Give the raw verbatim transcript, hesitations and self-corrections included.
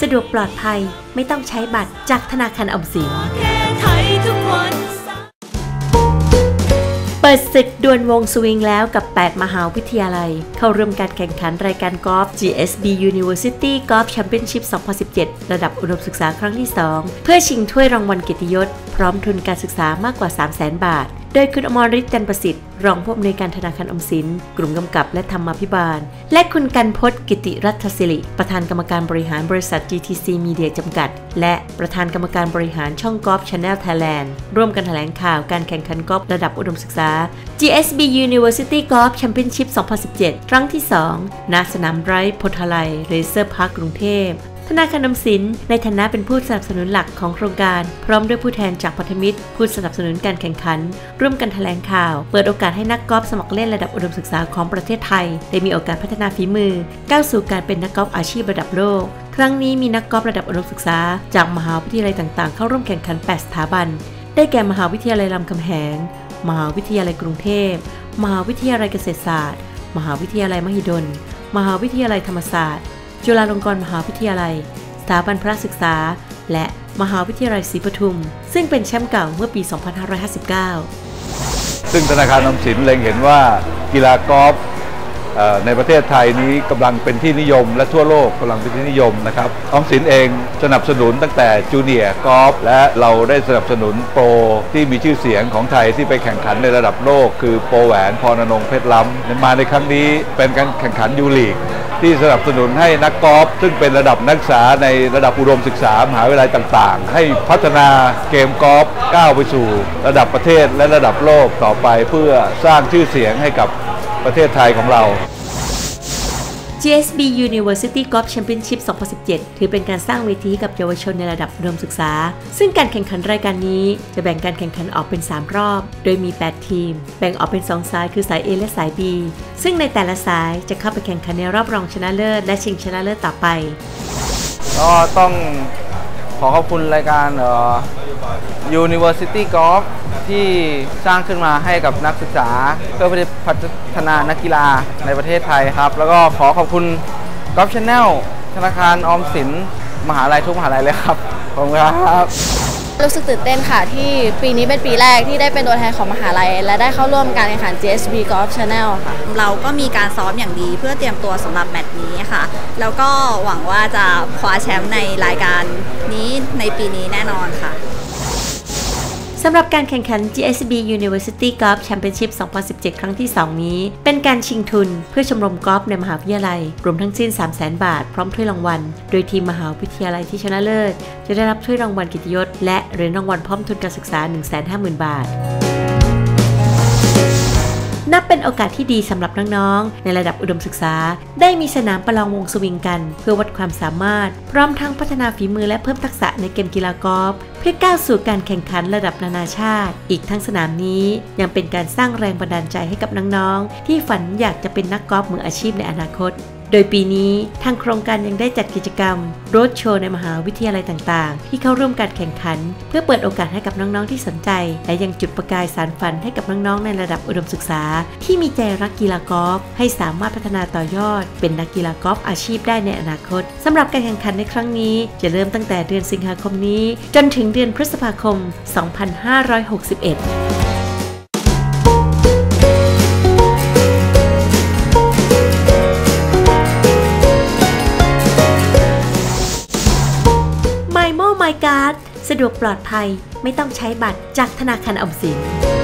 สะดวกปลอดภัยไม่ต้องใช้บัตรจากธนาคารออมสินเปิดศึกดวลวงสวิงแล้วกับแปดมหาวิทยาลัยเข้าร่วมการแข่งขันรายการกอล์ฟ จี เอส บี University Golf Championship สองพันสิบเจ็ด ระดับอุดมศึกษาครั้งที่สองเพื่อชิงถ้วยรางวัลเกียรติยศพร้อมทุนการศึกษามากกว่า สามแสน บาทโดยคุณอมรฤทธิ์ จันทร์ประสิทธิ์รองผู้อำนวยการธนาคารออมสินกลุ่มกำกับและธรรมาภิบาลและคุณกันพจน์ กิติรัตศิริประธานกรรมการบริหารบริษัท จี ที ซี Media จำกัดและประธานกรรมการบริหารช่องกอล์ฟ Channel Thailand ร่วมกันแถลงข่าวการแข่งขันกอล์ฟระดับอุดมศึกษา จี เอส บี University Golf Championship สองพันสิบเจ็ด ครั้งที่สองณสนามไบรท์โพธาไลเรเซอร์พาร์คกรุงเทพธนาคารออมสินในฐานะเป็นผู้สนับสนุนหลักของโครงการพร้อมด้วยผู้แทนจากพันธมิตรผู้สนับสนุนการแข่งขันร่วมกันแถลงข่าวเปิดโอกาสให้นักกอล์ฟสมัครเล่นระดับอุดมศึกษาของประเทศไทยได้มีโอกาสพัฒนาฝีมือก้าวสู่การเป็นนักกอล์ฟอาชีพระดับโลกครั้งนี้มีนักกอล์ฟระดับอุดมศึกษาจากมหาวิทยาลัยต่างๆเข้าร่วมแข่งขันแปดสถาบันได้แก่มหาวิทยาลัยรามคำแหงมหาวิทยาลัยกรุงเทพมหาวิทยาลัยเกษตรศาสตร์มหาวิทยาลัยมหิดลมหาวิทยาลัยธรรมศาสตร์จุฬาลงกรณ์มหาวิทยาลัยสถาบันพระศึกษาและมหาวิทยาลัยศรีปทุมซึ่งเป็นแชมป์เก่าเมื่อปี สองพันห้าร้อยห้าสิบเก้าซึ่งธนาคารออมสินเล็งเห็นว่ากีฬากอล์ฟในประเทศไทยนี้กำลังเป็นที่นิยมและทั่วโลกกำลังเป็นที่นิยมนะครับออมสินเองสนับสนุนตั้งแต่จูเนียร์กอล์ฟและเราได้สนับสนุนโปรที่มีชื่อเสียงของไทยที่ไปแข่งขันในระดับโลกคือโปรแหวนพรณรงค์เพชรล้ำมาในครั้งนี้เป็นการแข่งขันยูลีกที่สนับสนุนให้นักกอล์ฟซึ่งเป็นระดับนักศึกษาในระดับอุดมศึกษามหาวิทยาลัยต่างๆให้พัฒนาเกมกอล์ฟก้าวไปสู่ระดับประเทศและระดับโลกต่อไปเพื่อสร้างชื่อเสียงให้กับประเทศไทยของเราจี เอส บี University Golf Championship สองพันสิบเจ็ด ถือเป็นการสร้างเวทีกับเยาวชนในระดับอุดมศึกษาซึ่งการแข่งขันรายการนี้จะแบ่งการแข่งขันออกเป็นสามรอบโดยมีแปดทีมแบ่งออกเป็นสองสายคือสาย A และสาย B ซึ่งในแต่ละสายจะเข้าไปแข่งขันในรอบรองชนะเลิศและชิงชนะเลิศต่อไปก็ต้องขอขอบคุณรายการ University Golf ที่สร้างขึ้นมาให้กับนักศึกษาเพื่อพัฒนานักกีฬาในประเทศไทยครับแล้วก็ขอขอบคุณ Golf Channel ธนาคารออมสินมหาลัยทุกมหาลัยเลยครับขอบคุณครับรู้สึกตื่นเต้นค่ะที่ปีนี้เป็นปีแรกที่ได้เป็นตัวแทนของมหาลัยและได้เข้าร่วมการแข่งขัน จี เอส บี Golf Channel ค่ะเราก็มีการซ้อมอย่างดีเพื่อเตรียมตัวสำหรับแมตช์นี้ค่ะแล้วก็หวังว่าจะคว้าแชมป์ในรายการนี้ในปีนี้แน่นอนค่ะสำหรับการแข่งขัน จี เอส บี University Golf Championship สองพันสิบเจ็ด ครั้งที่สองนี้เป็นการชิงทุนเพื่อชมรมกอล์ฟในมหาวิทยาลัยรวมทั้งสิ้น สามแสน บาทพร้อมถ้วยรางวัลโดยทีมมหาวิทยาลัยที่ชนะเลิศจะได้รับถ้วยรางวัลเกียรติยศและเหรียญรางวัลพร้อมทุนการศึกษา หนึ่งแสนห้าหมื่น บาทนับเป็นโอกาสที่ดีสำหรับน้องๆในระดับอุดมศึกษาได้มีสนามประลองวงสวิงกันเพื่อวัดความสามารถพร้อมทั้งพัฒนาฝีมือและเพิ่มทักษะในเกมกีฬากอล์ฟเพื่อก้าวสู่การแข่งขันระดับนานาชาติอีกทั้งสนามนี้ยังเป็นการสร้างแรงบันดาลใจให้กับน้องๆที่ฝันอยากจะเป็นนักกอล์ฟมืออาชีพในอนาคตโดยปีนี้ทางโครงการยังได้จัดกิจกรรมโรดโชว์ในมหาวิทยาลัยต่างๆที่เข้าร่วมการแข่งขันเพื่อเปิดโอกาสให้กับน้องๆที่สนใจและยังจุดประกายสานฝันให้กับน้องๆในระดับอุดมศึกษาที่มีใจรักกีฬากอล์ฟให้สามารถพัฒนาต่อยอดเป็นนักกีฬากอล์ฟอาชีพได้ในอนาคตสำหรับการแข่งขันในครั้งนี้จะเริ่มตั้งแต่เดือนสิงหาคมนี้จนถึงเดือนพฤษภาคม สองพันห้าร้อยหกสิบเอ็ดMy Mo My Card สะดวกปลอดภัยไม่ต้องใช้บัตรจากธนาคารออมสิน